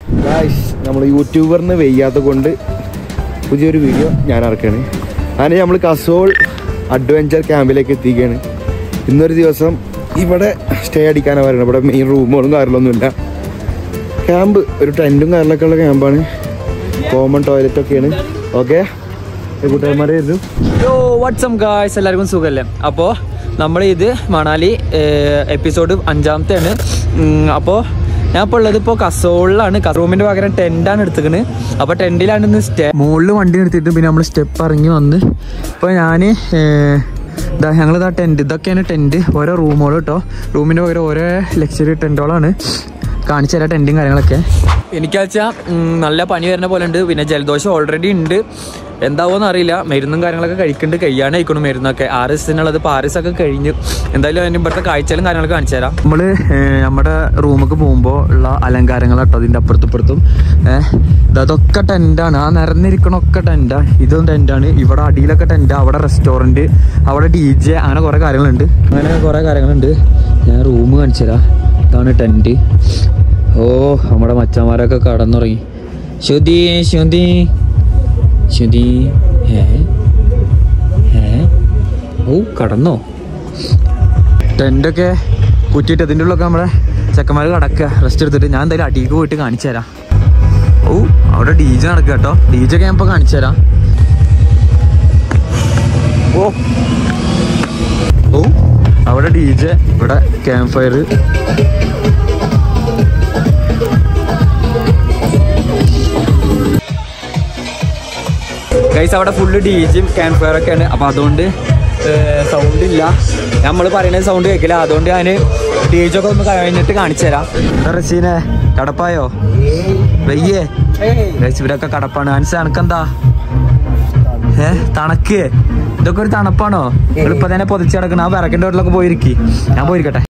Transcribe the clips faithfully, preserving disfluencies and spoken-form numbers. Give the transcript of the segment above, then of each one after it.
Guys, നമ്മൾ യൂട്യൂബറിന് വയ്യാത്ത കൊണ്ട് പുതിയൊരു വീഡിയോ ഞാൻ ഇറക്കുകയാണ്. അങ്ങനെ നമ്മൾ കസോൾ അഡ്വഞ്ചർ ക്യാമ്പിലേക്ക് എത്തിക്കുകയാണ്. ഇന്നൊരു ദിവസം ഇവിടെ സ്റ്റേ അടിക്കാനാണ് പറയുന്നത്. ഇവിടെ മെയിൻ റൂമുകളും കാര്യങ്ങളൊന്നുമില്ല. ക്യാമ്പ് ഒരു ടെൻറ്റും കാര്യങ്ങളൊക്കെ ഉള്ള ക്യാമ്പാണ്. കോമൺ ടോയ്ലറ്റൊക്കെയാണ്. ഓക്കെ, കൂട്ടുകാരന്മാരായിരുന്നു. യോ വാട്ട്സം ഗായ്സ്, എല്ലാവർക്കും സുഖമല്ലേ? അപ്പോൾ നമ്മൾ ഇത് മണാലി എപ്പിസോഡ് അഞ്ചാമത്തെയാണ്. അപ്പോൾ ഞാൻ ഇപ്പോൾ ഉള്ളത് ഇപ്പോൾ കസോളിലാണ്. റൂമിൻ്റെ പകരം ടെൻറ്റാണ് എടുത്തിരിക്കുന്നത്. അപ്പോൾ ടെൻറ്റിലാണ് ഇന്ന് സ്റ്റേ. മുകളിൽ വണ്ടി നിർത്തിയിട്ട് പിന്നെ നമ്മൾ സ്റ്റെപ്പ് ഇറങ്ങി വന്ന് ഇപ്പോൾ ഞാൻ ഇതാ ഞങ്ങളിതാ ടെൻറ്റ്, ഇതൊക്കെയാണ് ടെൻറ്റ്. ഓരോ റൂമുകളും കേട്ടോ. റൂമിൻ്റെ പകരം ഓരോ ലക്ഷറി ടെൻറ്റുകളാണ്. കാണിച്ചു തരാം ടെൻറ്റും കാര്യങ്ങളൊക്കെ. എനിക്കാച്ചാൽ നല്ല പനി വരുന്ന പോലെ ഉണ്ട്. പിന്നെ ജലദോഷം ഓൾറെഡി ഉണ്ട്. എന്താവുമെന്ന് അറിയില്ല. മരുന്നും കാര്യങ്ങളൊക്കെ കഴിക്കുന്നുണ്ട്. കഴിയാനായിക്കണം മരുന്നൊക്കെ. ആറ് ദിവസത്തിനുള്ളത് ഇപ്പോൾ ആറ് ദിവസമൊക്കെ കഴിഞ്ഞു. എന്തായാലും അതിന് ഇവിടുത്തെ കാഴ്ചകളും കാര്യങ്ങളൊക്കെ കാണിച്ചു തരാം. നമ്മൾ നമ്മുടെ റൂമൊക്കെ പോകുമ്പോൾ ഉള്ള അലങ്കാരങ്ങൾ കേട്ടോ. അതിൻ്റെ അപ്പുറത്തുപ്പുറത്തും അതൊക്കെ ടെൻറ്റാണ്. ആ നിരന്നിരിക്കണമൊക്കെ ടെൻറ്റാണ്. ഇതും ടെൻറ്റാണ്. ഇവിടെ അടിയിലൊക്കെ ടെൻറ്റാണ്. അവിടെ റെസ്റ്റോറൻറ്റ്, അവിടെ ഡി ജെ, അങ്ങനെ കുറേ കാര്യങ്ങളുണ്ട്. അങ്ങനെ കുറേ കാര്യങ്ങളുണ്ട്. ഞാൻ റൂം കാണിച്ചു തരാം. ഇതാണ് ടെൻറ്റ്. ഓ, നമ്മുടെ മച്ചന്മാരൊക്കെ കടന്നുറങ്ങി. ശ്രുതി ശ്രുതി ശ്രുതി ഏ ഏ ഓ കടന്നോ? ടെൻ്റൊക്കെ കുറ്റിയിട്ട് അതിൻ്റെ ഉള്ളൊക്കെ നമ്മുടെ ചെക്കന്മാർ കിടക്കുക റെസ്റ്റ് എടുത്തിട്ട്. ഞാൻ എന്തായാലും അടിയിലേക്ക് പോയിട്ട് കാണിച്ചു തരാം. ഓ, അവിടെ ഡി ജെ നടക്കുക കേട്ടോ. ഡി ജെ ഒക്കെ ഞാൻ ഇപ്പോൾ കാണിച്ചു തരാം. ഓ ഓ അവിടെ ഡി ജെ, ഇവിടെ ക്യാമ്പ് ഫയർ. ഗൈസ്, അവിടെ ഫുള്ള് ഡി ജിയും ക്യാമ്പ് ഫയർ ഒക്കെയാണ്. അപ്പോൾ അതുകൊണ്ട് സൗണ്ട് ഇല്ല. നമ്മൾ പറയുന്നത് സൗണ്ട് കേൾക്കില്ല. അതുകൊണ്ട് ഞാൻ ഡി ജി ഒക്കെ ഒന്ന് കഴിഞ്ഞിട്ട് കാണിച്ചു തരാം. റസീനെ കടപ്പായോ? വയ്യേ ഗൈസ്, ഇവരൊക്കെ കടപ്പാണ്. അൻസ അനക്കെന്താ? ഏ തണക്ക്? ഇതൊക്കെ ഒരു തണുപ്പാണോ? ഇപ്പൊ തന്നെ പൊതിച്ച് കിടക്കണം. ആ വിറക്കിൻ്റെ വീട്ടിലൊക്കെ പോയിരിക്കും. ഞാൻ പോയിരിക്കട്ടെ.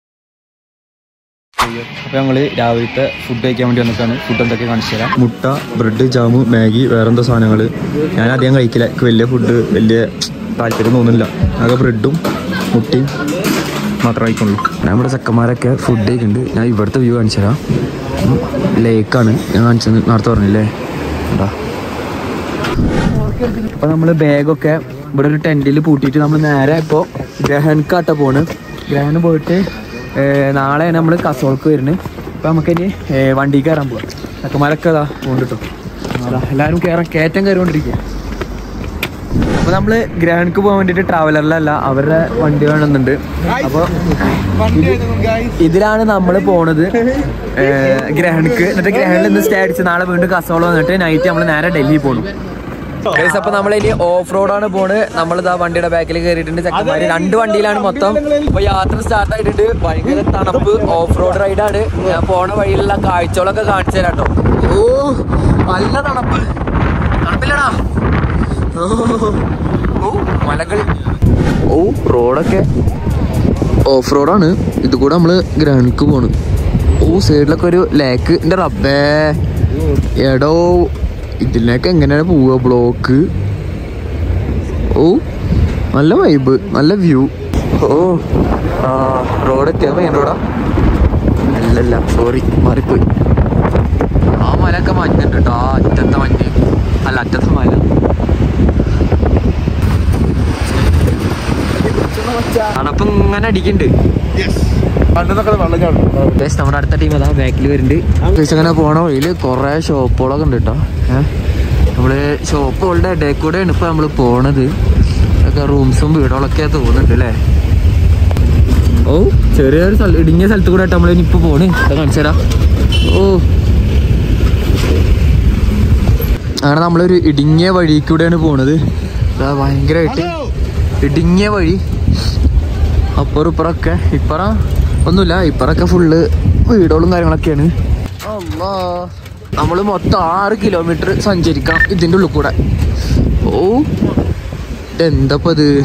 അപ്പോൾ ഞങ്ങൾ രാവിലത്തെ ഫുഡ് കഴിക്കാൻ വേണ്ടി വന്നിട്ടാണ്. ഫുഡ് എന്തൊക്കെ കാണിച്ചു തരാം. മുട്ട, ബ്രെഡ്, ജാമ്, മാഗി, വേറെന്തോ സാധനങ്ങൾ. ഞാൻ അധികം കഴിക്കില്ല. എനിക്ക് വലിയ ഫുഡ് വലിയ താല്പര്യം തോന്നുന്നില്ല. ആകെ ബ്രെഡും മുട്ടയും മാത്രമേ കഴിക്കുള്ളൂ. ഞാൻ ഇവിടെ ചെക്കന്മാരൊക്കെ ഫുഡ് കഴിക്കുന്നുണ്ട്. ഞാൻ ഇവിടുത്തെ വ്യൂ കാണിച്ചു തരാം. ലേക്കാണ് ഞാൻ കാണിച്ചത് നേരത്തെ പറഞ്ഞില്ലേ. എന്താ അപ്പോൾ നമ്മൾ ബാഗൊക്കെ ഇവിടെ ഒരു ടെൻറ്റിൽ പൂട്ടിയിട്ട് നമ്മൾ നേരെ ഇപ്പോൾ ഗ്രഹൻകാട്ട പോണ്. ഗ്രഹന് പോയിട്ട് നാളെ നമ്മൾ കസോൾക്ക് വരുന്നത്. അപ്പോൾ നമുക്കിനി വണ്ടി കയറാൻ പോവാം. ചെക്കന്മാരൊക്കെ അതാ കൊണ്ടിട്ടോ. അതാ എല്ലാവരും കയറാൻ കയറ്റം കയറിക്കൊണ്ടിരിക്കുക. അപ്പോൾ നമ്മൾ ഗ്രഹണിക്ക് പോകാൻ വേണ്ടിയിട്ട് ട്രാവലറിലല്ല, അവരുടെ വണ്ടി വേണമെന്നുണ്ട്. അപ്പോൾ ഇതിലാണ് നമ്മൾ പോണത് ഗ്രഹണിക്ക്. എന്നിട്ട് ഗ്രഹണിൽ നിന്ന് സ്റ്റേ അടിച്ച് നാളെ വീണ്ടും കസോൾ വന്നിട്ട് നൈറ്റ് നമ്മൾ നേരെ ഡൽഹി പോകണം. അപ്പൊ നമ്മളിനി ഓഫ് റോഡാണ് പോണ്. നമ്മളിതാ വണ്ടിയുടെ ബാക്കിൽ കയറിയിട്ടുണ്ട്. ചെക്കന്മാര് രണ്ട് വണ്ടിയിലാണ് മൊത്തം. അപ്പൊ യാത്ര സ്റ്റാർട്ട് ആയിട്ടുണ്ട്. ഭയങ്കര തണുപ്പ്. ഓഫ് റോഡ് റൈഡാണ്. ഞാൻ പോണ വഴിയിലുള്ള കാഴ്ചകളൊക്കെ കാണിച്ചു തരാം കേട്ടോ. ഓ, നല്ല തണുപ്പ്. തണുപ്പില്ലടാ. ഓ മലകൾ. ഓ, റോഡൊക്കെ ഓഫ് റോഡാണ്. ഇത് കൂടെ നമ്മള് ഗ്രഹണിക്ക് പോണ്. ഓ, സൈഡിലൊക്കെ ഒരു ലേക്ക്. എന്റെ റബ്ബേ, എടോ ഇതിലേക്ക് എങ്ങനെയാണ് പോവുക? ബ്ലോക്ക്. ഓ, നല്ല വൈബ്, നല്ല വ്യൂ. ഓ ആ റോഡൊക്കെ മെയിൻ റോഡാ? അല്ലല്ല, സോറി, മാറിപ്പോയി. ആ മലയൊക്കെ മഞ്ഞുണ്ട് കേട്ടോ. ആ അറ്റത്തെ മഞ്ഞ്, അല്ല അറ്റത്തെ മല. തണുപ്പ് ഇങ്ങനെ അടിക്കുന്നുണ്ട്. നമ്മുടെ അടുത്ത ടീം അതാ ബാക്കിൽ വരുന്നുണ്ട്. അങ്ങനെ പോണ വഴിയിൽ കുറെ ഷോപ്പുകളൊക്കെ ഉണ്ട് കേട്ടോ. ഏഹ് നമ്മള് ഷോപ്പുകളുടെ ഇടയിൽ കൂടെയാണ് ഇപ്പൊ നമ്മള് പോണത്. ഒക്കെ റൂംസും വീടുകളൊക്കെ തോന്നുന്നുണ്ട് അല്ലേ. ഓ, ചെറിയൊരു സ്ഥലം, ഇടുങ്ങിയ സ്ഥലത്ത് കൂടെ ആയിട്ട് നമ്മളിനി ഇപ്പൊ പോണ്. കാണിച്ചു തരാം. ഓ, അങ്ങനെ നമ്മളൊരു ഇടുങ്ങിയ വഴി കൂടെയാണ് പോണത്. ഭയങ്കരമായിട്ട് ഇടുങ്ങിയ വഴി. അപ്പുറം ഇപ്പുറമൊക്കെ, ഇപ്പുറം ഒന്നുമില്ല, ഇപ്പറൊക്കെ ഫുള്ള് വീടുകളും കാര്യങ്ങളൊക്കെയാണ്. അല്ലാ, നമ്മള് മൊത്തം ആറ് കിലോമീറ്റർ സഞ്ചരിക്കാം ഇതിൻ്റെ ഉള്ളിൽ കൂടെ. ഓ, ഇതെന്തപ്പത്?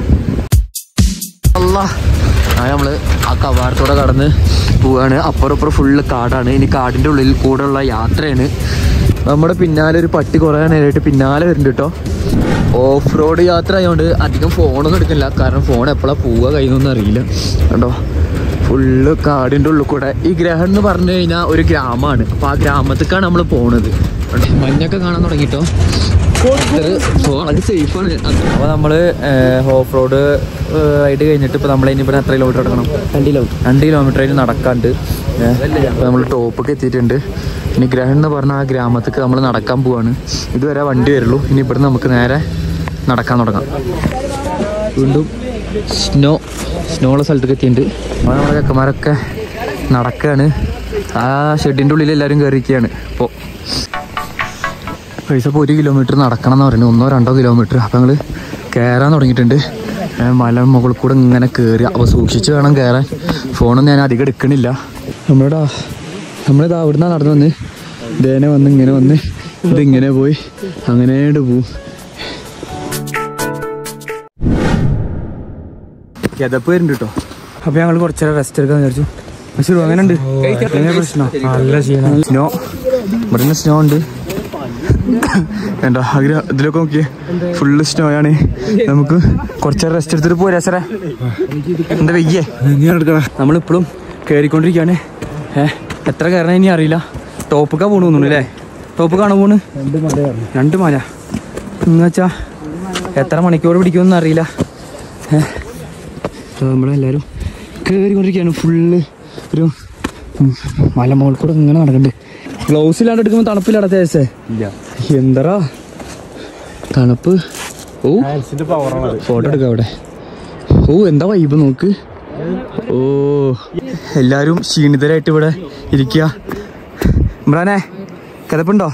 അല്ലാ, ആ നമ്മള് ആ കവാടത്തോടെ കടന്ന് പോവാണ്. അപ്പുറം ഇപ്പുറം ഫുള്ള് കാടാണ്. ഇനി കാടിൻ്റെ ഉള്ളിൽ കൂടെ ഉള്ള യാത്രയാണ്. നമ്മുടെ പിന്നാലെ ഒരു പട്ടി കുറേ നേരമായിട്ട് പിന്നാലെ വരുന്നുണ്ട് കേട്ടോ. ഓഫ് റോഡ് യാത്ര ആയതുകൊണ്ട് അധികം ഫോണൊന്നും എടുക്കില്ല. കാരണം ഫോൺ എപ്പോഴാണ് പോവുക കഴിയുന്നൊന്നും അറിയില്ല. കണ്ടോ, ഫുള്ള് കാടിൻ്റെ ഉള്ളിൽ കൂടെ. ഈ ഗ്രഹം എന്ന് പറഞ്ഞു കഴിഞ്ഞാൽ ഒരു ഗ്രാമമാണ്. അപ്പോൾ ആ ഗ്രാമത്തേക്കാണ് നമ്മൾ പോണത്. മഞ്ഞൊക്കെ കാണാൻ തുടങ്ങിട്ടോ. വളരെ സേഫാണ്. അപ്പോൾ നമ്മൾ ഓഫ് റോഡ് ആയിട്ട് കഴിഞ്ഞിട്ട് ഇപ്പോൾ നമ്മൾ ഇനി ഇവിടെ എത്ര കിലോമീറ്റർ നടക്കണം? രണ്ട് കിലോ രണ്ട് കിലോമീറ്റർ അതിന് നടക്കാണ്ട്. അപ്പോൾ നമ്മൾ ടോപ്പൊക്കെ എത്തിയിട്ടുണ്ട്. ഇനി ഗ്രഹം എന്ന് പറഞ്ഞാൽ ആ ഗ്രാമത്തേക്ക് നമ്മൾ നടക്കാൻ പോവാണ്. ഇതുവരെ വണ്ടി വരുള്ളൂ. ഇനി ഇവിടുന്ന് നമുക്ക് നേരെ നടക്കാൻ തുടങ്ങാം. വീണ്ടും സ്നോ സ്നോ ഉള്ള സ്ഥലത്തേക്ക് എത്തിയിട്ടുണ്ട്. അപ്പോൾ നമ്മുടെ ചെക്കന്മാരൊക്കെ നടക്കുകയാണ്. ആ ഷെഡിൻ്റെ ഉള്ളിൽ എല്ലാവരും കയറിയിരിക്കുകയാണ്. ഇപ്പോൾ പൈസ ഇപ്പോൾ ഒരു കിലോമീറ്റർ നടക്കണം എന്ന് പറയുന്നത്, ഒന്നോ രണ്ടോ കിലോമീറ്റർ. അപ്പോൾ ഞങ്ങൾ കയറാൻ തുടങ്ങിയിട്ടുണ്ട്. മല മുകളിൽ കൂടെ ഇങ്ങനെ കയറി. അപ്പോൾ സൂക്ഷിച്ച് വേണം കയറാൻ. ഫോണൊന്നും ഞാൻ അധികം എടുക്കണില്ല. നമ്മളിതാ നമ്മളിതാ അവിടുന്ന് നടന്നു വന്ന് ഇതേനെ വന്ന് ഇങ്ങനെ വന്ന് ഇതിങ്ങനെ പോയി അങ്ങനെയായിട്ട് പോവും. കിതപ്പ് വരുന്നുണ്ട് കേട്ടോ. അപ്പോൾ ഞങ്ങൾ കുറച്ചേരം റെസ്റ്റ് എടുക്കാൻ വിചാരിച്ചു. പക്ഷേ അങ്ങനെ ഉണ്ട് പ്രശ്നം. നല്ല ക്ഷീണം. സ്നോ ഇവിടെ സ്നോ ഉണ്ട്. എന്താ ആഗ്രഹം ഇതിലൊക്കെ നോക്കിയേ, ഫുള്ള് സ്നോ ആണ്. നമുക്ക് കുറച്ചേരം റെസ്റ്റ് എടുത്തിട്ട് പോരാ സാറേ. എന്താ വയ്യേ? നമ്മളിപ്പോഴും കയറിക്കൊണ്ടിരിക്കുകയാണ്. ഏഹ് എത്ര കയറണ ഇനി അറിയില്ല. ടോപ്പൊക്കെ പോണു തോന്നുന്നു അല്ലേ? ടോപ്പ് കാണാൻ പോണ് രണ്ട് മല എന്ന് വെച്ചാൽ എത്ര മണിക്കൂർ പിടിക്കുമെന്ന് അറിയില്ല. ഏഹ് നമ്മളെല്ലാവരും കയറിക്കൊണ്ടിരിക്കുകയാണ്. ഫുള്ള് ഒരു മല മുകളിൽ കൂടെ ഇങ്ങനെ നടക്കുന്നുണ്ട്. ഗ്ലൗസ് ഇല്ലാണ്ട് എടുക്കുമ്പോൾ തണുപ്പില്ലാത്ത ദിവസേ എന്തറാ തണുപ്പ്. ഓ ഫോട്ടോ എടുക്കാം അവിടെ. ഓ എന്താ വൈബ് നോക്ക്. ഓ എല്ലാരും ക്ഷീണിതരായിട്ട് ഇവിടെ ഇരിക്കുക. ഇമ്രാനെ കിതപ്പുണ്ടോ?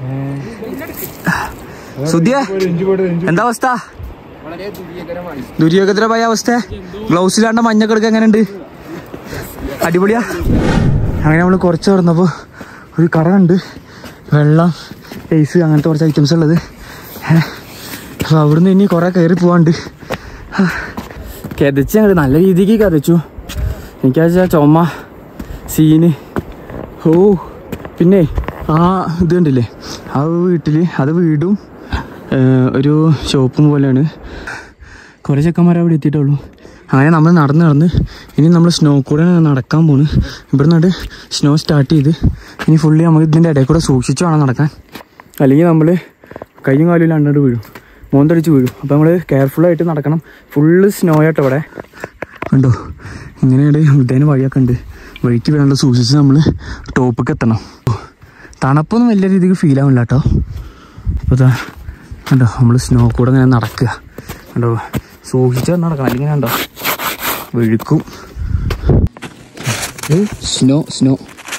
സുധിയ എന്താ അവസ്ഥ? ദുര്യോഗതരമായ അവസ്ഥ. ഗ്ലൗസ് ഇല്ലാണ്ട് മഞ്ഞൊക്കെ എടുക്കുക എങ്ങനെയുണ്ട്? അടിപൊളിയാ. അങ്ങനെ നമ്മൾ കുറച്ച് നടന്നപ്പോൾ ഒരു കട ഉണ്ട്. വെള്ളം ഐസ് അങ്ങനത്തെ കുറച്ച് ഐറ്റംസ് ഉള്ളത്. അപ്പോൾ അവിടുന്ന് ഇനി കുറേ കയറി പോവാണ്ട്. കിതച്ച് ഞങ്ങൾ നല്ല രീതിക്ക് കിതച്ചു. എനിക്കാ ചുമ സീന്. ഓ പിന്നെ ആ ഇത് കണ്ടില്ലേ, ആ വീട്ടിൽ അത് വീടും ഒരു ഷോപ്പും പോലെയാണ്. കുറേ ചെക്കന്മാരെ അവിടെ എത്തിയിട്ടുള്ളൂ. അങ്ങനെ നമ്മൾ നടന്ന് നടന്ന് ഇനി നമ്മൾ സ്നോ കൂടെ നടക്കാൻ പോണ്. ഇവിടെ നിന്നിട്ട് സ്നോ സ്റ്റാർട്ട് ചെയ്ത് ഇനി ഫുള്ളി നമുക്ക് ഇതിൻ്റെ ഇടയിൽ കൂടെ സൂക്ഷിച്ച് വേണം നടക്കാൻ. അല്ലെങ്കിൽ നമ്മൾ കയ്യും കാലും അണ്ണാണ്ട് വീഴും, മോന്തടിച്ച് വീഴും. അപ്പോൾ നമ്മൾ കെയർഫുള്ളായിട്ട് നടക്കണം. ഫുള്ള് സ്നോ ആയിട്ട് ഇവിടെ കണ്ടോ. ഇങ്ങനെയാണ് ഇവിടേന് വഴിയൊക്കെ ഉണ്ട്. വെയിറ്റ് വീഴാണ്ട് സൂക്ഷിച്ച് നമ്മൾ ടോപ്പൊക്കെ എത്തണം. തണുപ്പൊന്നും വലിയ രീതിക്ക് ഫീൽ ആവില്ല കേട്ടോ. അപ്പോൾ ഇതാ കണ്ടോ നമ്മൾ സ്നോ കൂടെ ഇങ്ങനെ നടക്കുക കണ്ടോ. സൂക്ഷിച്ച് നടക്കണം, അല്ലെങ്കിൽ കണ്ടോ വെഴുക്കും. സ്നോ സ്നോ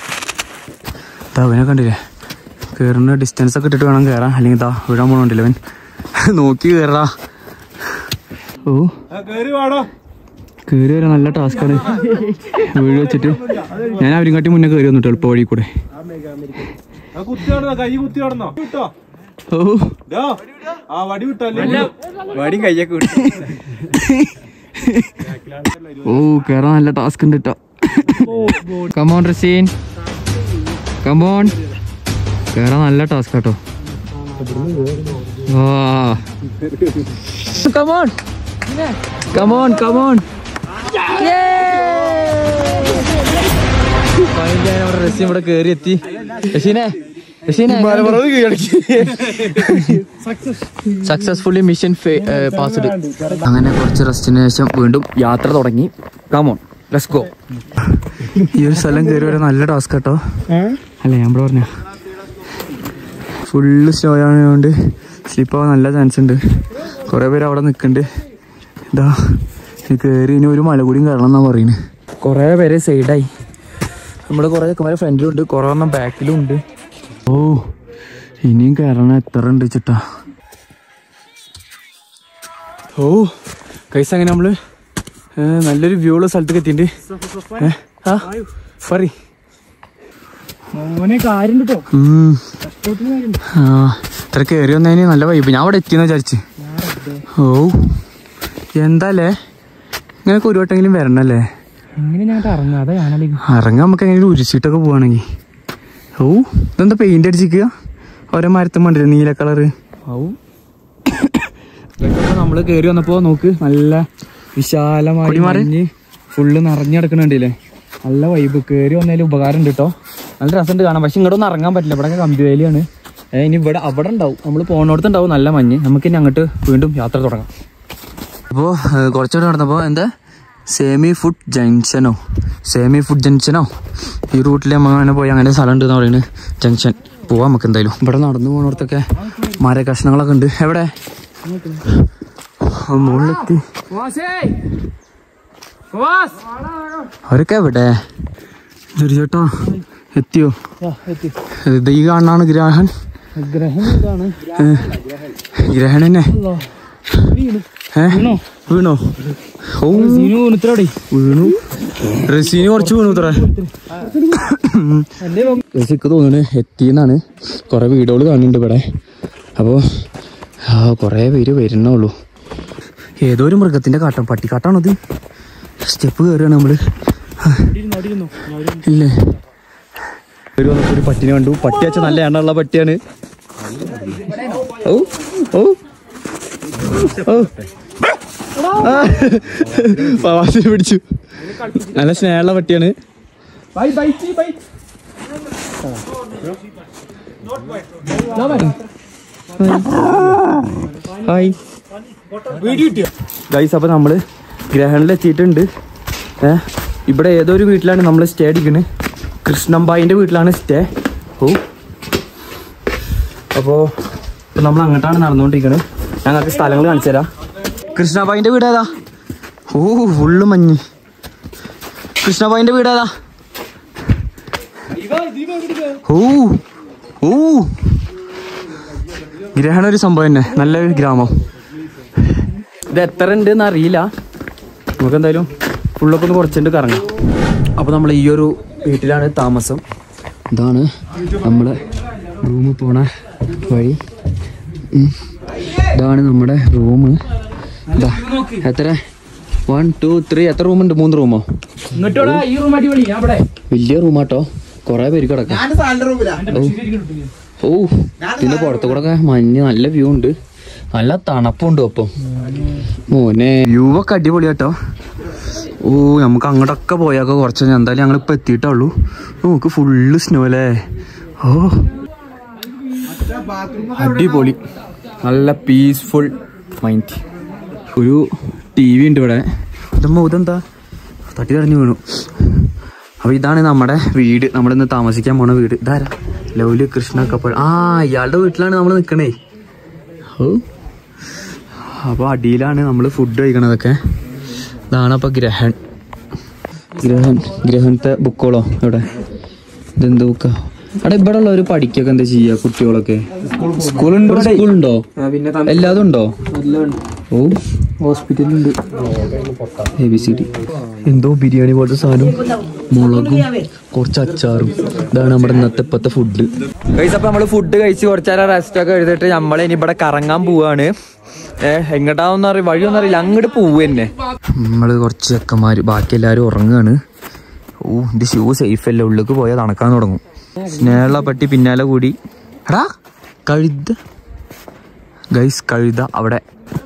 അവനെ കണ്ടില്ലേ കയറുന്ന ഡിസ്റ്റൻസ് ഒക്കെ ഇട്ടിട്ട് വേണം കയറാൻ, അല്ലെങ്കിൽ ഇതാ വീഴാൻ പോകണ്ടില്ല അവൻ. നോക്കി കയറാ. ഓ കയറി വരാൻ നല്ല ടാസ്ക്കാണ്. വീട് വെച്ചിട്ട് ഞാൻ അവരും കാട്ടി മുന്നേ കയറി വന്നിട്ട് എളുപ്പ വഴി കൂടെ. ഓ ഓ കേറാൻ നല്ല ടാസ്ക് ഉണ്ട് കേട്ടോ. Come on Raseen come on. കേറാൻ നല്ല ടാസ്ക് കേട്ടോ. Come on come on come on. റസീൻ ഇവിടെ കേറി എത്തി. റസീനെ സക്സസ്ഫുള്ളി മിഷൻ പാസ്ഡ്. അങ്ങനെ കുറച്ച് റെസ്റ്റിന് ശേഷം വീണ്ടും യാത്ര തുടങ്ങി. Come on let's go. ഈ ഒരു സ്ഥലം കയറി വരാൻ നല്ല ടാസ്ക് കേട്ടോ. അല്ലേ ഞാൻ പറഞ്ഞ ഫുള്ള് സ്ലോ ആയതുകൊണ്ട് സ്ലിപ്പ് ആവാൻ നല്ല ചാൻസ് ഉണ്ട്. കുറേ പേര് അവിടെ നിൽക്കുന്നുണ്ട്. ഇതാ കയറി ഇനി ഒരു മല കൂടിയും കയറണം എന്നാ പറയുന്നത്. കുറേ പേര് സൈഡായി. നമ്മുടെ കുറേ ചെക്കന്മാരെ ഫ്രണ്ടിലും ഉണ്ട്, കുറേ എണ്ണം ബാക്കിലും ഉണ്ട്. ഓ ഇനിയും കയറണം എത്ര ഉണ്ട് വെച്ചിട്ടാ. ഓ കൈസ് അങ്ങനെ നമ്മള് നല്ലൊരു വ്യൂ ഉള്ള സ്ഥലത്തേക്ക് എത്തിയിട്ടുണ്ട്. ആ പറ ഇത്ര കയറി വന്നതിന് നല്ല വൈബ്. ഞാൻ അവിടെ എത്തിയെന്ന് വിചാരിച്ച്. ഓ എന്താല്ലേ ഇങ്ങനെയൊക്കെ ഒരു വട്ടെങ്കിലും വരണല്ലേ. ഇറങ്ങാൻ നമുക്ക് എങ്ങനെയും ഉരിച്ചിട്ടൊക്കെ പോവാണെങ്കിൽ. ഓ ഇതെന്താ പെയിന്റ് അടിച്ചിക്കുക ഓരോ മരത്തും വേണ്ടില്ല നീല കളറ്. ഓ നമ്മള് കയറി വന്നപ്പോ നോക്ക് നല്ല വിശാലമായി ഫുള്ള് നിറഞ്ഞെടുക്കണുണ്ടല്ലേ. നല്ല വൈബ്. കയറി വന്നതിൽ ഉപകാരം ഉണ്ട് കേട്ടോ. നല്ല രസമുണ്ട് കാണാൻ. പക്ഷെ ഇങ്ങോട്ടൊന്നും ഇറങ്ങാൻ പറ്റില്ല, ഇവിടെ കമ്പി വേലിയാണ്. ഇനി ഇവിടെ അവിടെ ഉണ്ടാവും, നമ്മൾ പോണോടത്തുണ്ടാവും നല്ല മഞ്ഞ്. നമുക്ക് ഇനി അങ്ങോട്ട് വീണ്ടും യാത്ര തുടങ്ങാം. അപ്പോൾ കുറച്ചുകൂടെ നടന്നപ്പോൾ എന്താ സേമി ഫുഡ് ജംഗ്ഷനോ സേമി ഫുഡ് ജംഗ്ഷനോ ഈ റൂട്ടിൽ നമ്മൾ അങ്ങനെ പോയി അങ്ങനെ സ്ഥലം ഉണ്ട് എന്ന് പറയുന്നത് ജംഗ്ഷൻ. പോവാം നമുക്ക് എന്തായാലും. ഇവിടെ നടന്നു പോകുന്നിടത്തൊക്കെ മര കഷ്ണങ്ങളൊക്കെ ഉണ്ട്. എവിടെ മുകളിലെത്തി അവരൊക്കെ എവിടെ ചേട്ടാ എത്തിയോ? ഇത് ഈ കാണാണ് ഗ്രഹൻ. ഗ്രഹൺ തന്നെ വീണോ? ഓ വീണു. റസീന് കുറച്ച് വീണു ഇത്ര. റസിക്ക് തോന്നുന്നു എത്തിയെന്നാണ്. കുറെ വീഡിയോകൾ കാണുന്നുണ്ട് ഇവിടെ. അപ്പോൾ ആ കുറേ പേര് വരുന്നുള്ളൂ. ഏതോ ഒരു മൃഗത്തിന്റെ കാട്ടം, പട്ടിക്കാട്ടാണത്. സ്റ്റെപ്പ് കയറുകയാണ് നമ്മള്. ഇല്ലേ ഒരു വന്നപ്പോ ഒരു പട്ടിനെ കണ്ടു. പട്ടി വെച്ച നല്ല എണ്ണുള്ള പട്ടിയാണ്. ഓ ഓ ഓ വാസിനെ പിടിച്ചു. നല്ല സ്നേഹമുള്ള പട്ടിയാണ്. Hi guys. അപ്പൊ നമ്മള് ഗ്രഹണിൽ എത്തിയിട്ടുണ്ട്. ഏഹ് ഇവിടെ ഏതൊരു വീട്ടിലാണ് നമ്മൾ സ്റ്റേ അടിക്കുന്നത്. കൃഷ്ണമ്പായിന്റെ വീട്ടിലാണ് സ്റ്റേ. ഓ അപ്പോൾ നമ്മൾ അങ്ങോട്ടാണ് നടന്നുകൊണ്ടിരിക്കുന്നത്. ഞങ്ങൾക്ക് സ്ഥലങ്ങൾ കാണിച്ചു തരാം. കൃഷ്ണബായിന്റെ വീട് ഏതാ? ഓ ഫുള്ള് മഞ്ഞ്. കൃഷ്ണബായിന്റെ വീട് ഏതാ? ഓ ഓ ഗ്രഹണ ഒരു സംഭവം തന്നെ. നല്ലൊരു ഗ്രാമം. ഇത് എത്ര ഉണ്ട് എന്ന് അറിയില്ല. നമുക്ക് എന്തായാലും ഫുള്ളൊക്കെ ഒന്ന് കുറച്ചുണ്ട് കറങ്ങാം. അപ്പോൾ നമ്മൾ ഈ ഒരു വീട്ടിലാണ് താമസം. ഇതാണ് നമ്മളെ റൂമിൽ പോണ വഴി. ഇതാണ് നമ്മുടെ റൂം. ഇതാ എത്ര വൺ ടു ത്രീ എത്ര റൂമുണ്ട്? മൂന്ന് റൂമോ? വലിയ റൂമാട്ടോ. കൊറേ പേര് കിടക്കാം. ഓ ഇതിന്റെ പുറത്തു കൂടെ ഒക്കെ മഞ്ഞ്, നല്ല വ്യൂ ഉണ്ട്, നല്ല തണുപ്പുണ്ട്. അപ്പം മോനെ വ്യൂ ഒക്കെ അടിപൊളിയാട്ടോ. ഓ നമുക്ക് അങ്ങോട്ടൊക്കെ പോയാൽ കുറച്ച് എന്തായാലും ഞങ്ങൾ ഇപ്പൊ എത്തിയിട്ടുള്ളൂ. നമുക്ക് ഫുള്ള് സ്നോ അല്ലേ. ഓ അടിപൊളി, നല്ല പീസ്ഫുൾ മൈൻഡ്. ഒരു ടി വി ഉണ്ട് ഇവിടെ. ഇതമ്മ ഇതെന്താ തട്ടി തെറിഞ്ഞു വീണു. അപ്പൊ ഇതാണ് നമ്മുടെ വീട്, നമ്മളിന്ന് താമസിക്കാൻ പോണ വീട്. ഇതാരാ? ലൗലി കൃഷ്ണ കപ്പൽ. ആ ഇയാളുടെ വീട്ടിലാണ് നമ്മൾ നിൽക്കണേ. ഓ അപ്പൊ അടിയിലാണ് നമ്മൾ ഫുഡ് കഴിക്കണതൊക്കെ. ഇതാണ് അപ്പൊ ഗ്രഹൺ. ഗ്രഹൺ ഗ്രഹണത്തെ ബുക്കുകളോ ഇവിടെ? ഇതെന്ത് ബുക്കാ? അവിടെ ഇവിടെ ഉള്ളവര് പഠിക്കൊക്കെ എന്താ ചെയ്യാ? കുട്ടികളൊക്കെ സ്കൂളുണ്ടോ? സ്കൂളുണ്ടോ? എല്ലാതും ഉണ്ടോ? ഓ ഹോസ്പിറ്റലുണ്ട്. A B C D. എന്തോ ബിരിയാണി പോലത്തെ സാധനം, മുളകും കുറച്ച് അച്ചാറും. ഇതാണ് നമ്മുടെ ഇന്നത്തെ ഇപ്പത്തെ ഫുഡ്. അപ്പൊ നമ്മള് ഫുഡ് കഴിച്ച് കുറച്ചേരം റെസ്റ്റ് ഒക്കെ എഴുതിട്ട് നമ്മളെ ഇനി ഇവിടെ കറങ്ങാൻ പോവാണ്. ഏഹ് എങ്ങോട്ടാവെന്ന് അറിയാം, വഴിയൊന്നും അറിയില്ല. അങ്ങോട്ട് പോവുക തന്നെ. നമ്മള് കുറച്ച് ചെക്കന്മാര്, ബാക്കി എല്ലാരും ഉറങ്ങാണ്. ഓ എന്റെ ഷൂ സേഫ് അല്ല, ഉള്ളിലേക്ക് പോയാൽ നടക്കാൻ തുടങ്ങും. സ്നേഹമുള്ള പട്ടി പിന്നാലെ കൂടി. എടാ കഴുത ഗൈസ്, കഴുത അവിടെ.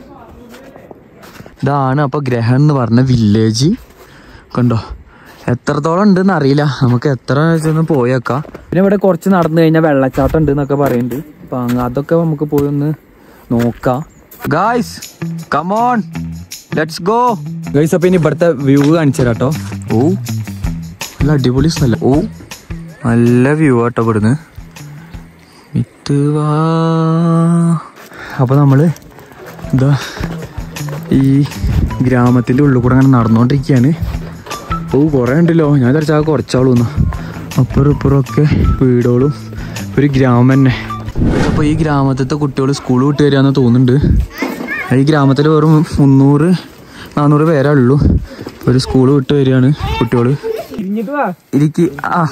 ഇതാണ് അപ്പൊ ഗ്രഹൺ എന്ന് പറഞ്ഞ വില്ലേജ്. കണ്ടോ എത്രത്തോളം ഉണ്ടെന്ന് അറിയില്ല, നമുക്ക് എത്ര വെച്ചൊന്ന് പോയേക്കാം. പിന്നെ ഇവിടെ കുറച്ച് നടന്നു കഴിഞ്ഞാൽ വെള്ളച്ചാട്ടം ഉണ്ട് എന്നൊക്കെ പറയുന്നുണ്ട്. അപ്പൊ അതൊക്കെ നമുക്ക് പോയി ഒന്ന് നോക്കാം. Guys come on, let's go. Guys അപ്പൊ ഇനി ഇവിടുത്തെ വ്യൂ കാണിച്ചു തരാം കേട്ടോ. ഓ നല്ല അടിപൊളി സ്ഥലം. ഓ നല്ല വ്യൂ ആട്ടോ ഇവിടുന്ന്. മിത്തുവാ. അപ്പൊ നമ്മള് എന്താ ഈ ഗ്രാമത്തിന്റെ ഉള്ളിൽ കൂടെ അങ്ങനെ നടന്നുകൊണ്ടിരിക്കുകയാണ്. ഓ കുറേ ഉണ്ടല്ലോ. ഞാൻ വിചാരിച്ചാൽ കുറച്ചാളൂന്ന്. അപ്പുറം ഇപ്പുറം ഒക്കെ വീടുകളും ഒരു ഗ്രാമം തന്നെ. അപ്പോൾ ഈ ഗ്രാമത്തിലത്തെ കുട്ടികൾ സ്കൂൾ വിട്ട് വരികയെന്ന് തോന്നുന്നുണ്ട്. ഈ ഗ്രാമത്തിൽ വെറും മുന്നൂറ് നാന്നൂറ് പേരേ ഉള്ളൂ. ഒരു സ്കൂൾ വിട്ട് വരികയാണ് കുട്ടികൾ. ഇരിക്ക്. ആ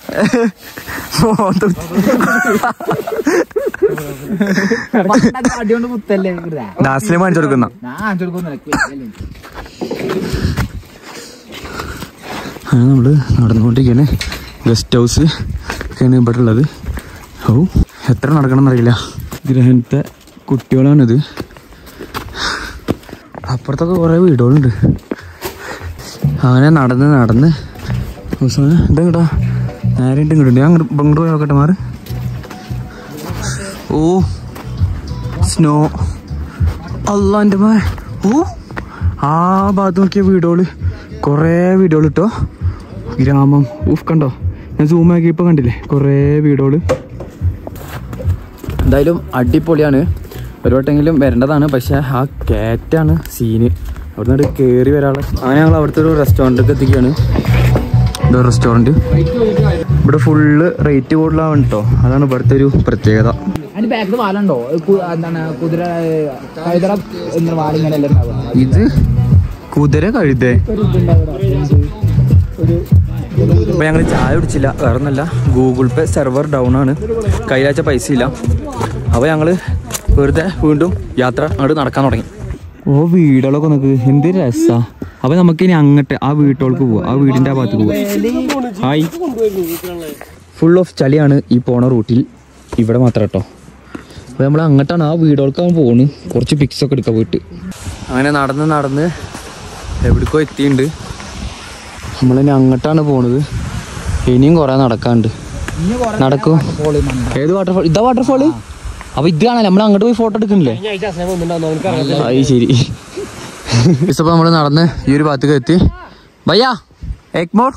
ദാസിനെ കാണിച്ചു കൊടുക്കുന്ന നമ്മള് നടന്നുകൊണ്ടിരിക്കുകയാണ്. ഗസ്റ്റ് ഹൗസ് ഒക്കെയാണ് ഇവിടെ ഉള്ളത്. ഓ എത്ര നടക്കണം എന്നറിയില്ല. ഗ്രഹണത്തെ കുട്ടികളാണിത്. അപ്പുറത്തൊക്കെ കുറെ വീടുകളുണ്ട്. അങ്ങനെ നടന്ന് നടന്ന് ഇതെങ്ങടാ നേരെ ഇങ്ങോട്ട് ഞാൻ ഇങ്ങോട്ട് പോയി നോക്കട്ടെ മാറ്. ഓ സ്നോ അല്ല എൻ്റെ മാ. ഓ ആ ഭാഗത്ത് നോക്കിയ വീടുകള് കുറേ വീടുകൾ ഇട്ടോ. ഗ്രാമം ഊഫ് കണ്ടോ, ഞാൻ സൂം ആക്കി ഇപ്പൊ കണ്ടില്ലേ കുറേ വീടുകള്. എന്തായാലും അടിപൊളിയാണ്, ഒരു വട്ടെങ്കിലും വരേണ്ടതാണ്. പക്ഷെ ആ കയറ്റാണ് സീന്, അവിടെ നിന്ന് കയറി വരാനുള്ള. അങ്ങനെ ഞങ്ങൾ അവിടുത്തെ ഒരു റെസ്റ്റോറൻറ്റൊക്കെ എത്തിക്കുകയാണ്. ഇതൊരു റെസ്റ്റോറൻറ്റ്, ഇവിടെ ഫുള്ള് റേറ്റ് കൂടുതലാണ് കേട്ടോ, അതാണ് ഇവിടുത്തെ ഒരു പ്രത്യേകത. ഇത് കുതിര കഴുതേ. ഇപ്പൊ ഞങ്ങൾ ചായ കുടിച്ചില്ല, വേറെ ഒന്നല്ല, ഗൂഗിൾ പേ സെർവർ ഡൗൺ ആണ്, കയ്യിലാച്ച പൈസ ഇല്ല. അപ്പോൾ ഞങ്ങൾ വെറുതെ വീണ്ടും യാത്ര അങ്ങോട്ട് നടക്കാൻ തുടങ്ങി. ഓ വീടുകളൊക്കെ നോക്ക് എന്ത് രസാ. അപ്പൊ നമുക്കിനി അങ്ങോട്ട് ആ വീട്ടുകൾക്ക് പോവാം, ആ വീടിന്റെ ആ ഭാഗത്ത് പോവാം. ഹായ്, ഫുൾ ഓഫ് ചളിയാണ് ഈ പോണ റൂട്ടിൽ, ഇവിടെ മാത്രം കേട്ടോ. അപ്പോൾ നമ്മൾ അങ്ങോട്ടാണ് ആ വീടുകൾക്കാണ് പോകുന്നത്, കുറച്ച് പിക്സ് ഒക്കെ എടുക്കാൻ പോയിട്ട്. അങ്ങനെ നടന്ന് നടന്ന് എവിടേക്കോ എത്തിയിട്ടുണ്ട്. നമ്മളിനി അങ്ങോട്ടാണ് പോണത്, ഇനിയും കുറേ നടക്കാണ്ട്. നടക്കൂ. ഏത് വാട്ടർഫോൾ? ഇതാ വാട്ടർഫോള്. അപ്പൊ ഇത് കാണാൻ നമ്മൾ അങ്ങോട്ട് പോയി ഫോട്ടോ എടുക്കണില്ലേ? അത് ശരി. ഇപ്പൊ നമ്മള് നടന്ന് ഈ ഒരു ഭാഗത്തേക്ക് എത്തി. ഭയ്യാ എക് മോർ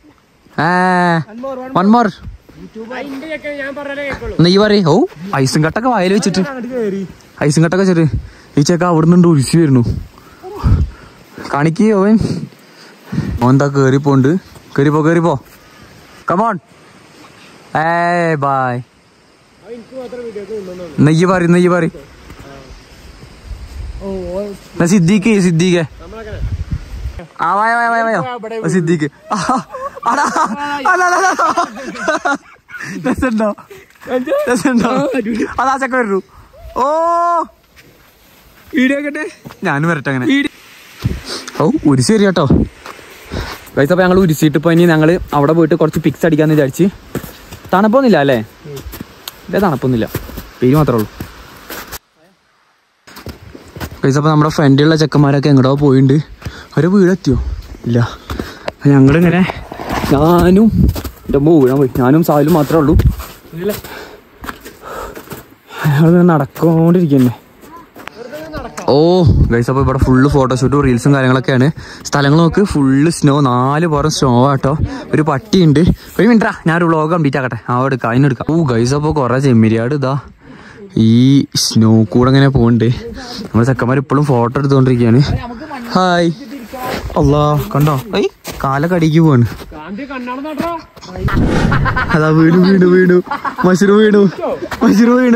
വൺ മോർ നീ പറയ്. ഓ ഐസും കട്ടൊക്കെ വായിൽ വെച്ചിട്ട്, ഐസും കട്ടൊക്കെ വെച്ചിട്ട് ഈ ചെക്ക അവിടെ നിന്നുണ്ട് ഒഴിച്ചു വരുന്നു. കാണിക്ക് ഓവൻ ഓന്താ കേറിപ്പോണ്ട്. കേറിപ്പോ കേറിപ്പോ കമോൺ. ഏ ബൈ. നെയ്യ് പറ നെയ്യ് പറ സിദ്ദീഖ് സിദ്ദീഖ് ആ വായോ വായോ വായോ സിദ്ദീഖ്. രസമുണ്ടോ രസമുണ്ടോ? അതാ ചക്ക വരൂ. ഓ വീഡിയോ കേട്ടെ, ഞാനും വരട്ടെ അങ്ങനെ. ഓ ഉരിശി ശരി കേട്ടോ ഗൈസ്. അപ്പോൾ ഞങ്ങൾ ഉരിച്ചിട്ട് ഇപ്പോൾ ഇനി ഞങ്ങൾ അവിടെ പോയിട്ട് കുറച്ച് പിക്സ് അടിക്കാമെന്ന് വിചാരിച്ച്. തണുപ്പൊന്നുമില്ല അല്ലേ? ഇല്ല തണുപ്പൊന്നുമില്ല, പേര് മാത്രമേ ഉള്ളൂ ഗൈസ്. അപ്പോൾ നമ്മുടെ ഫ്രണ്ടിലുള്ള ചെക്കന്മാരൊക്കെ എങ്ങോട്ടോ പോയിട്ടുണ്ട്. ഒരു വീടെത്തിയോ? ഇല്ല. ഞങ്ങളിങ്ങനെ ഞാനും എൻ്റെ അമ്മ വീഴാൻ പോയി, ഞാനും സാലും മാത്രമേ ഉള്ളൂ. ഞങ്ങൾ നടക്കൊണ്ടിരിക്കുന്നേ. ഓ ഗൈസ്, അപ്പോൾ ഇവിടെ ഫുള്ള് ഫോട്ടോഷൂട്ടും റീൽസും കാര്യങ്ങളൊക്കെയാണ്. സ്ഥലങ്ങൾ നോക്ക്, ഫുള്ള് സ്നോ, നാല് പുറം സ്നോ ആട്ടോ. ഒരു പട്ടിയുണ്ട്. ഒരു മിനിറ്റാ ഞാനൊരു വ്ളോഗ് കംപ്ലീറ്റ് ആക്കട്ടെ, അവിടെ എടുക്കാം അതിനെടുക്കാം. ഓ ഗൈസ്, അപ്പോൾ കുറേ ചെമ്മരിയാട് ഇതാ ഈ സ്നോ കൂടെ ഇങ്ങനെ പോകുന്നുണ്ട്. നമ്മുടെ ചെക്കന്മാർ ഇപ്പോഴും ഫോട്ടോ എടുത്തുകൊണ്ടിരിക്കുകയാണ്. ഹായ് അല്ലാ കണ്ടോ? ഐ കാലൊക്കെ അടിക്ക് പോവാണ്. അതാ വീണു വീണു വീണു മഷറൂ വീണു മഷറൂ വീണു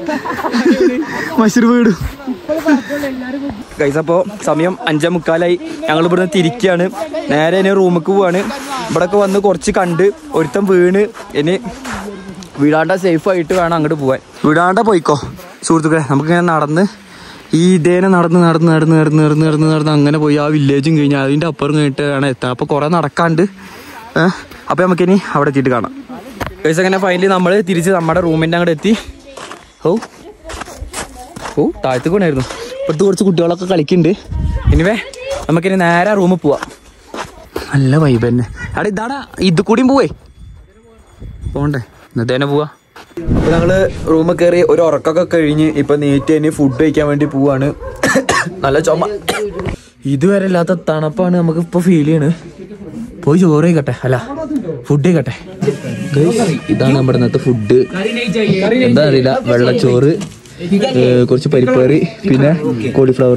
മഷറൂ വീണു ഗൈസ്. അപ്പോൾ സമയം അഞ്ചേ മുക്കാലായി, ഞങ്ങൾ ഇവിടുന്ന് തിരിക്കുകയാണ്. നേരെ ഇനി റൂമിലേക്ക് പോവാണ്. ഇവിടെയൊക്കെ വന്ന് കുറച്ച് കണ്ട് ഒരുത്തം വീണ്, ഇനി വീടാണ്ട സേഫ് ആയിട്ട് വേണം അങ്ങോട്ട് പോവാൻ. വീടാണ്ട പോയിക്കോ സുഹൃത്തുക്കളെ. നമുക്കിങ്ങനെ നടന്ന് ഈ ഇതേനെ നടന്ന് നടന്ന് നടന്ന് നടന്ന് നടന്ന് നടന്ന് നടന്ന് അങ്ങനെ പോയി ആ വില്ലേജും കഴിഞ്ഞ് അതിൻ്റെ അപ്പുറം കഴിഞ്ഞിട്ട് വേണം എത്താൻ. അപ്പോൾ കുറേ നടക്കാണ്ട്. അപ്പോൾ നമുക്കിനി അവിടെ എത്തിയിട്ട് കാണാം ഗൈസ്. അങ്ങനെ ഫൈനലി നമ്മൾ തിരിച്ച് നമ്മുടെ റൂമിൻ്റെ അങ്ങോട്ട് എത്തി. ഓ ഓ താഴത്തേക്ക് കൊണ്ടായിരുന്നു. ഇപ്പോഴത്തെ കുറച്ച് കുട്ടികളൊക്കെ കളിക്കുന്നുണ്ട്. ഇനിവേ നമുക്കിനി നേരെ റൂമിൽ പോവാം. നല്ല വൈബ് തന്നെ. അവിടെ ഇതാടാ ഇത് കൂടിയും പോവേ പോണ്ടേ, എന്നിട്ട് തന്നെ പോവാ. അപ്പോൾ ഞങ്ങൾ റൂമിൽ കയറി ഒരു ഉറക്കമൊക്കെ കഴിഞ്ഞ് ഇപ്പം നീറ്റ് കഴിഞ്ഞ് ഫുഡ് കഴിക്കാൻ വേണ്ടി പോവാണ്. നല്ല ചുമ, ഇതുവരെ ഇല്ലാത്ത തണുപ്പാണ് നമുക്ക് ഇപ്പോൾ ഫീൽ ചെയ്യണ്. പോയി ചോറ് കഴിക്കട്ടെ, അല്ല ഫുഡ് കഴിക്കട്ടെ. ഇതാണ് നമ്മുടെ ഇന്നത്തെ ഫുഡ്. എന്താ അറിയില്ല, വെള്ളച്ചോറ്, കുറച്ച് പരിപ്പേറി, പിന്നെ കോളിഫ്ലവർ.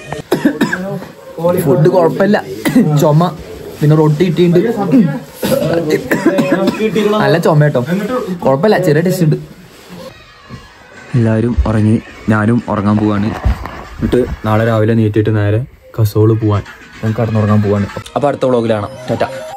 ഫുഡ് കുഴപ്പമില്ല, ചുമ, പിന്നെ റൊട്ടി കിട്ടിയിട്ടുണ്ട്. നല്ല ചുമ കേട്ടോ, കുഴപ്പമില്ല, ചെറിയ ടേസ്റ്റ് ഉണ്ട്. എല്ലാവരും ഉറങ്ങി, ഞാനും ഉറങ്ങാൻ പോവാണ്. എന്നിട്ട് നാളെ രാവിലെ നീറ്റിട്ട് നേരെ കസോള് പോവാൻ, ഞാൻ കടന്നുറങ്ങാൻ പോവാണ്. അപ്പോൾ അടുത്ത വ്ളോഗിലാണ്. ടാറ്റ.